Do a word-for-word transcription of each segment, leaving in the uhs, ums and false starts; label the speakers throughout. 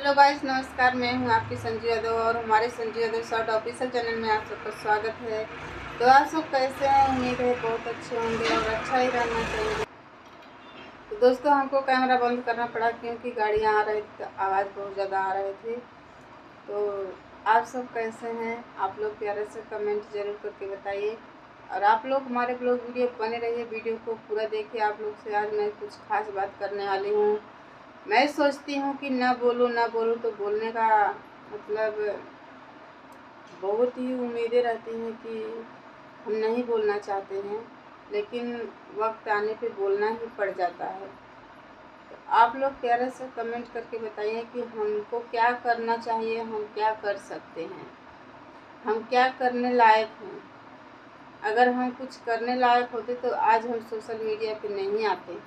Speaker 1: Hello guys, नमस्कार। मैं हूं आपकी संजू यादव और हमारे Sanju Yadav short official channel में आप सबका स्वागत है। तो आप सब कैसे हैं? उम्मीद है बहुत अच्छे होंगे और अच्छा ही रहना चाहिए। तो दोस्तों, हमको कैमरा बंद करना पड़ा क्योंकि गाड़ियां आ रही थी, आवाज़ बहुत ज़्यादा आ रही थी। तो आप सब कैसे हैं? आप लोग प्यारे से कमेंट जरूर करके बताइए और आप लोग हमारे ब्लॉग वीडियो बने रहिए, वीडियो को पूरा देखिए। आप लोग से आज मैं कुछ खास बात करने वाली हूँ। मैं सोचती हूँ कि ना बोलूँ ना बोलूँ तो बोलने का मतलब बहुत ही उम्मीदें रहती हैं कि हम नहीं बोलना चाहते हैं, लेकिन वक्त आने पे बोलना ही पड़ जाता है। तो आप लोग प्यारे से कमेंट करके बताइए कि हमको क्या करना चाहिए, हम क्या कर सकते हैं, हम क्या करने लायक हैं। अगर हम कुछ करने लायक होते तो आज हम सोशल मीडिया पे नहीं आते।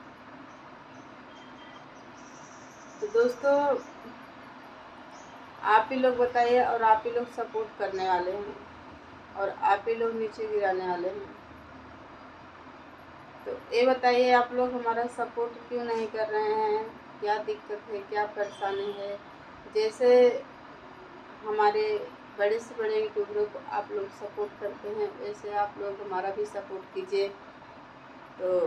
Speaker 1: तो दोस्तों, आप ही लोग बताइए और आप ही लोग सपोर्ट करने वाले हैं और आप ही लोग नीचे गिराने वाले हैं। तो ये बताइए, आप लोग हमारा सपोर्ट क्यों नहीं कर रहे हैं? क्या दिक्कत है, क्या परेशानी है? जैसे हमारे बड़े से बड़े यूट्यूबरों को आप लोग सपोर्ट करते हैं, वैसे आप लोग हमारा भी सपोर्ट कीजिए। तो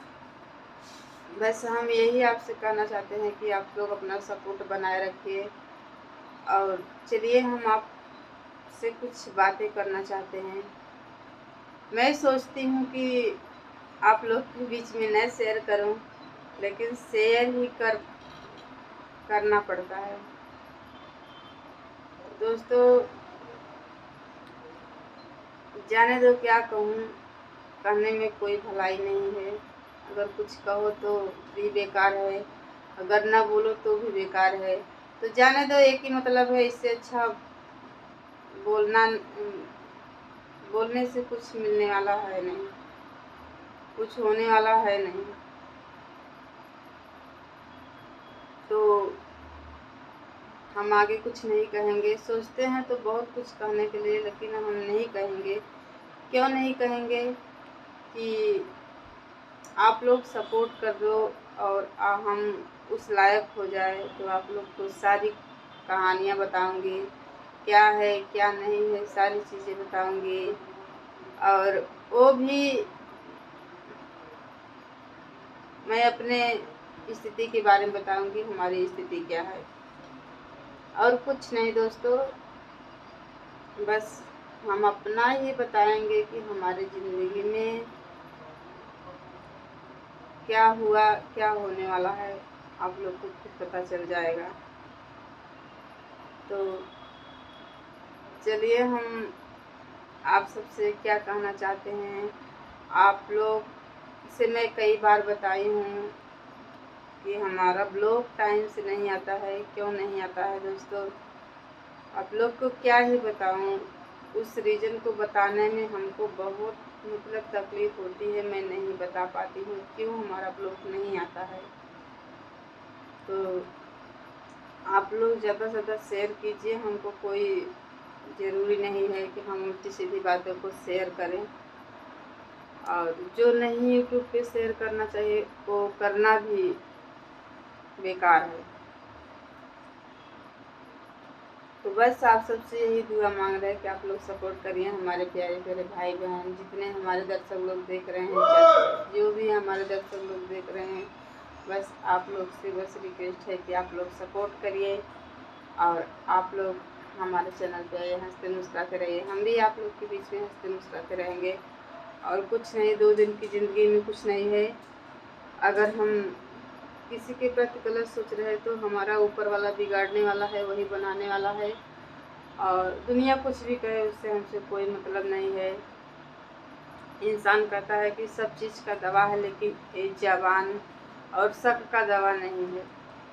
Speaker 1: बस हम यही आपसे कहना चाहते हैं कि आप लोग अपना सपोर्ट बनाए रखिए। और चलिए, हम आपसे कुछ बातें करना चाहते हैं। मैं सोचती हूँ कि आप लोग के बीच में न शेयर करूँ, लेकिन शेयर ही कर करना पड़ता है। दोस्तों, जाने दो, क्या कहूँ, कहने में कोई भलाई नहीं है। अगर कुछ कहो तो भी बेकार है, अगर ना बोलो तो भी बेकार है। तो जाने दो, एक ही मतलब है। इससे अच्छा बोलना, बोलने से कुछ मिलने वाला है नहीं, कुछ होने वाला है नहीं। तो हम आगे कुछ नहीं कहेंगे। सोचते हैं तो बहुत कुछ कहने के लिए, लेकिन हम नहीं कहेंगे। क्यों नहीं कहेंगे? कि आप लोग सपोर्ट कर दो और हम उस लायक हो जाए तो आप लोग को सारी कहानियाँ बताऊंगी, क्या है क्या नहीं है, सारी चीज़ें बताऊंगी। और वो भी मैं अपने स्थिति के बारे में बताऊंगी, हमारी स्थिति क्या है। और कुछ नहीं दोस्तों, बस हम अपना ही बताएंगे कि हमारी ज़िंदगी में क्या हुआ, क्या होने वाला है। आप लोग को खुद पता चल जाएगा। तो चलिए, हम आप सबसे क्या कहना चाहते हैं। आप लोग से मैं कई बार बताई हूँ कि हमारा ब्लॉग टाइम से नहीं आता है। क्यों नहीं आता है दोस्तों? आप लोग को क्या ही बताऊँ, उस रीज़न को बताने में हमको बहुत मतलब तकलीफ़ होती है। मैं नहीं बता पाती हूँ क्यों हमारा ब्लॉग नहीं आता है। तो आप लोग ज़्यादा से ज़्यादा शेयर कीजिए। हमको कोई ज़रूरी नहीं है कि हम उल्टी सीधी बातों को शेयर करें, और जो नहीं यूट्यूब पे शेयर करना चाहिए वो करना भी बेकार है। तो बस आप सबसे यही दुआ मांग रहे हैं कि आप लोग सपोर्ट करिए। हमारे प्यारे प्यारे भाई बहन, जितने हमारे दर्शक लोग देख रहे हैं, जो भी हमारे दर्शक लोग देख रहे हैं, बस आप लोग से बस रिक्वेस्ट है कि आप लोग सपोर्ट करिए और आप लोग हमारे चैनल पे आइए, हंसते मुस्कुराते रहिए। हम भी आप लोग के बीच में हंसते मुस्कुराते रहेंगे। और कुछ नहीं, दो दिन की ज़िंदगी में कुछ नहीं है। अगर हम किसी के प्रति गलत सोच रहे हैं तो हमारा ऊपर वाला बिगाड़ने वाला है, वही बनाने वाला है। और दुनिया कुछ भी कहे, उससे हमसे कोई मतलब नहीं है। इंसान कहता है कि सब चीज़ का दवा है, लेकिन ये ज़बान और शक का दवा नहीं है।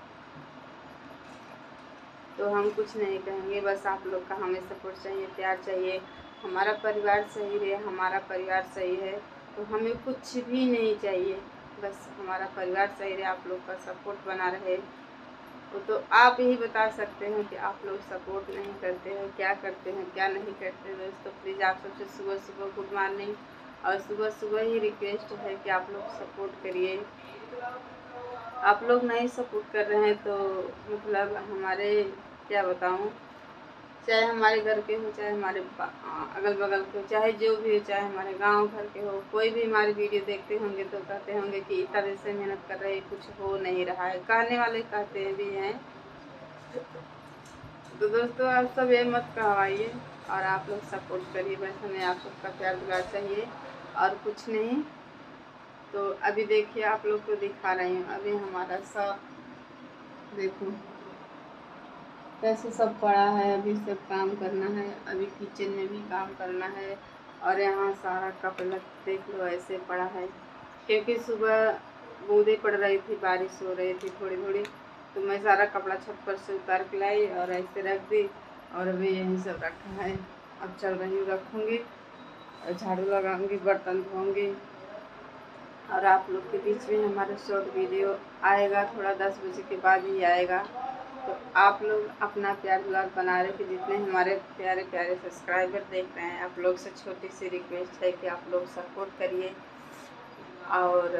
Speaker 1: तो हम कुछ नहीं कहेंगे, बस आप लोग का हमें सपोर्ट चाहिए, प्यार चाहिए। हमारा परिवार सही रहे, हमारा परिवार सही है तो हमें कुछ भी नहीं चाहिए। बस हमारा परिवार सही रहे, आप लोग का सपोर्ट बना रहे। वो तो आप ही बता सकते हैं कि आप लोग सपोर्ट नहीं करते हैं, क्या करते हैं क्या नहीं करते। दोस्तों प्लीज़, आप सबसे सुबह सुबह गुड मॉर्निंग और सुबह सुबह ही रिक्वेस्ट है कि आप लोग सपोर्ट करिए। आप लोग नहीं सपोर्ट कर रहे हैं तो मतलब हमारे क्या बताऊं, चाहे हमारे घर के हो, चाहे हमारे अगल बगल के हो, चाहे जो भी हो, चाहे हमारे गांव घर के हो, कोई भी हमारी वीडियो देखते होंगे तो कहते होंगे कि इतना दिन से मेहनत कर रहे कुछ हो नहीं रहा है। कहने वाले कहते भी हैं। तो दोस्तों आप सब ये मत कहवाइए और आप लोग सपोर्ट करिए, बस हमें आप सबका प्यार दुलार चाहिए और कुछ नहीं। तो अभी देखिए आप लोग को दिखा रही हूँ, अभी हमारा सब देखो कैसे सब पड़ा है। अभी सब काम करना है, अभी किचन में भी काम करना है और यहाँ सारा कपड़ा देख लो ऐसे पड़ा है, क्योंकि सुबह बूंदें पड़ रही थी, बारिश हो रही थी थोड़ी थोड़ी, तो मैं सारा कपड़ा छत पर से उतार के लाई और ऐसे रख दी और अभी यहीं सब रखा है। अब चल रही हूँ, रखूँगी और झाड़ू लगाऊंगी, बर्तन धोऊंगी और आप लोग के बीच में हमारा शॉर्ट वीडियो आएगा, थोड़ा दस बजे के बाद ही आएगा। तो आप लोग अपना प्यार दुलार बना रहे कि जितने हमारे प्यारे प्यारे सब्सक्राइबर देख रहे हैं, आप लोग से छोटी सी रिक्वेस्ट है कि आप लोग सपोर्ट करिए और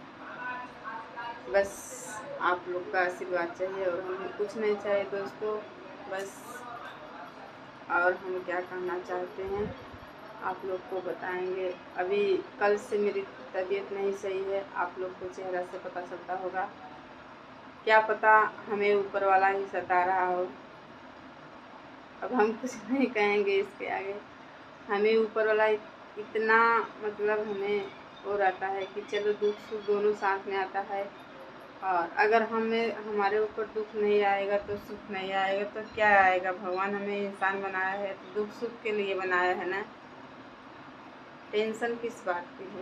Speaker 1: बस आप लोग का आशीर्वाद चाहिए और हमें कुछ नहीं चाहिए दोस्तों। बस और हम क्या कहना चाहते हैं आप लोग को बताएंगे। अभी कल से मेरी तबीयत नहीं सही है, आप लोग को चेहरा से पता चलता होगा, क्या पता हमें ऊपर वाला ही सता रहा हो। अब हम कुछ नहीं कहेंगे इसके आगे, हमें ऊपर वाला इतना मतलब हमें वो रहता है कि चलो दुख सुख दोनों साथ में आता है, और अगर हमें हमारे ऊपर दुख नहीं आएगा तो सुख नहीं आएगा तो क्या आएगा। भगवान हमें इंसान बनाया है तो दुख सुख के लिए बनाया है ना, टेंशन किस बात की है।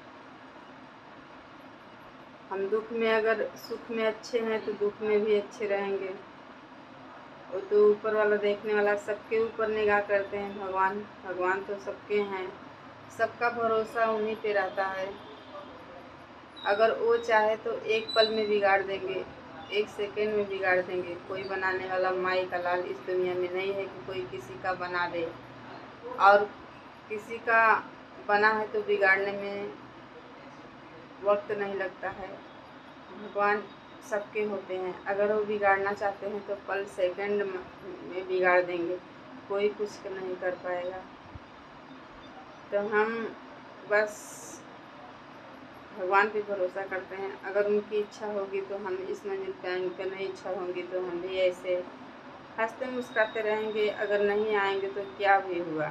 Speaker 1: हम दुख में अगर सुख में अच्छे हैं तो दुख में भी अच्छे रहेंगे। वो तो ऊपर वाला देखने वाला सबके ऊपर निगाह करते हैं, भगवान भगवान तो सबके हैं, सबका भरोसा उन्हीं पे रहता है। अगर वो चाहे तो एक पल में बिगाड़ देंगे, एक सेकंड में बिगाड़ देंगे। कोई बनाने वाला माई का लाल इस दुनिया में नहीं है कि कोई किसी का बना दे, और किसी का बना है तो बिगाड़ने में वक्त नहीं लगता है। भगवान सबके होते हैं, अगर वो बिगाड़ना चाहते हैं तो पल सेकंड में बिगाड़ देंगे, कोई कुछ नहीं कर पाएगा। तो हम बस भगवान पे भरोसा करते हैं, अगर उनकी इच्छा होगी तो हम इस मंजिल पे आएंगे, तो नहीं इच्छा होगी तो हम भी ऐसे हंसते मुस्कुराते रहेंगे। अगर नहीं आएंगे तो क्या भी हुआ,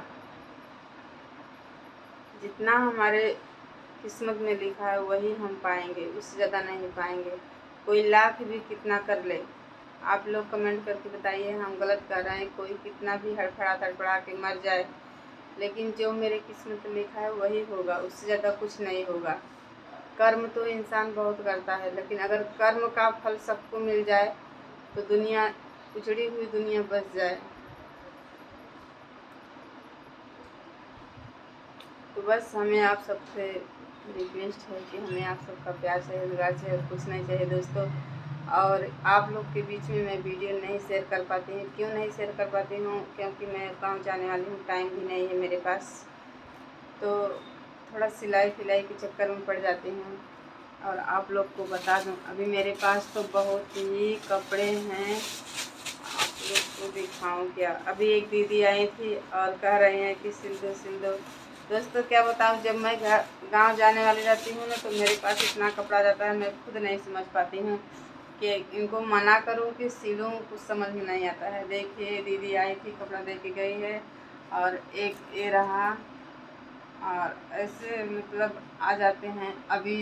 Speaker 1: जितना हमारे किस्मत में लिखा है वही हम पाएंगे, उससे ज़्यादा नहीं पाएंगे। कोई लाख भी कितना कर ले, आप लोग कमेंट करके बताइए हम गलत कर रहे हैं। कोई कितना भी हड़फड़ा तड़फड़ा के मर जाए, लेकिन जो मेरे किस्मत में लिखा है वही होगा, उससे ज़्यादा कुछ नहीं होगा। कर्म तो इंसान बहुत करता है, लेकिन अगर कर्म का फल सबको मिल जाए तो दुनिया उजड़ी हुई दुनिया बच जाए। तो बस हमें आप सबसे रिक्वेस्ट है कि हमें आप सबका प्यार चाहिए, दुलार चाहिए और कुछ नहीं चाहिए दोस्तों। और आप लोग के बीच में मैं वीडियो नहीं शेयर कर पाती हूँ, क्यों नहीं शेयर कर पाती हूँ, क्योंकि मैं गाँव जाने वाली हूँ, टाइम भी नहीं है मेरे पास, तो थोड़ा सिलाई फिलाई के चक्कर में पड़ जाती हूँ। और आप लोग को बता दूँ अभी मेरे पास तो बहुत ही कपड़े हैं, आप लोग को दिखाऊँ क्या। अभी एक दीदी आई थी और कह रही हैं कि सिल दो सिल दो। दोस्तों क्या बताऊँ, जब मैं घर गाँव जाने वाली रहती हूँ ना तो मेरे पास इतना कपड़ा जाता है, मैं खुद नहीं समझ पाती हूँ कि इनको मना करूँ कि सिलूँ, कुछ समझ में नहीं आता है। देखिए दीदी आई थी, कपड़ा दे के गई है, और एक ये रहा, और ऐसे मतलब आ जाते हैं। अभी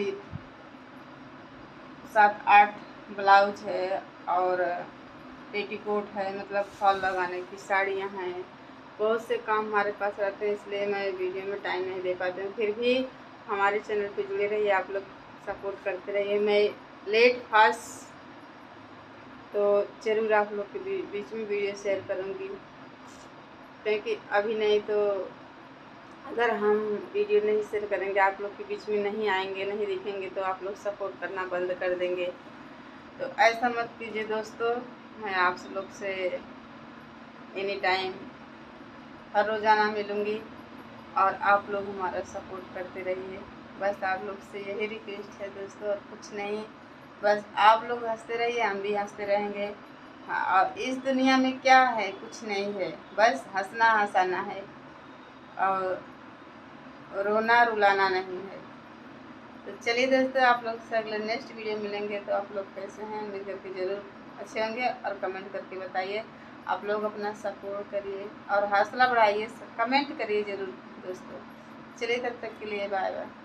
Speaker 1: सात आठ ब्लाउज है और पेटीकोट है, मतलब फॉल लगाने की साड़ियाँ हैं, बहुत से काम हमारे पास रहते हैं, इसलिए मैं वीडियो में टाइम नहीं दे पाती हूँ। फिर भी हमारे चैनल पे जुड़े रहिए, आप लोग सपोर्ट करते रहिए। मैं लेट फास्ट तो ज़रूर आप लोग के बीच में वीडियो शेयर करूँगी, क्योंकि अभी नहीं तो अगर हम वीडियो नहीं शेयर करेंगे, आप लोग के बीच में नहीं आएंगे, नहीं दिखेंगे, तो आप लोग सपोर्ट करना बंद कर देंगे। तो ऐसा मत कीजिए दोस्तों। मैं आप लोग से एनी टाइम हर रोज़ाना मिलूँगी और आप लोग हमारा सपोर्ट करते रहिए। बस आप लोग से यही रिक्वेस्ट है दोस्तों, और कुछ नहीं। बस आप लोग हंसते रहिए, हम भी हंसते रहेंगे। हाँ, और इस दुनिया में क्या है, कुछ नहीं है, बस हंसना हंसाना है और रोना रुलाना नहीं है। तो चलिए दोस्तों, आप लोग से अगले नेक्स्ट वीडियो मिलेंगे। तो आप लोग कैसे हैं, उम्मीद करके ज़रूर अच्छे होंगे और कमेंट करके बताइए। आप लोग अपना सपोर्ट करिए और हौसला बढ़ाइए, कमेंट करिए ज़रूर दोस्तों। चलिए तब तक के लिए बाय बाय।